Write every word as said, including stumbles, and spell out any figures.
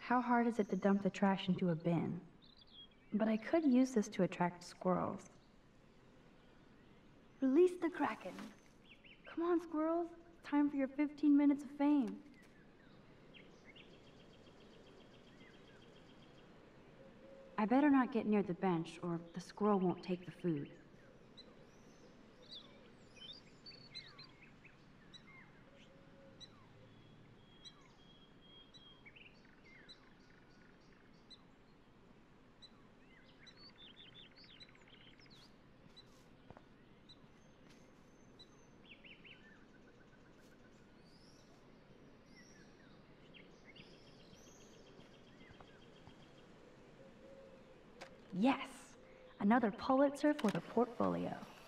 how hard is it to dump the trash into a bin? But I could use this to attract squirrels. Release the Kraken! Come on, squirrels. Time for your fifteen minutes of fame. I better not get near the bench, or the squirrel won't take the food. Yes! Another Pulitzer for the portfolio.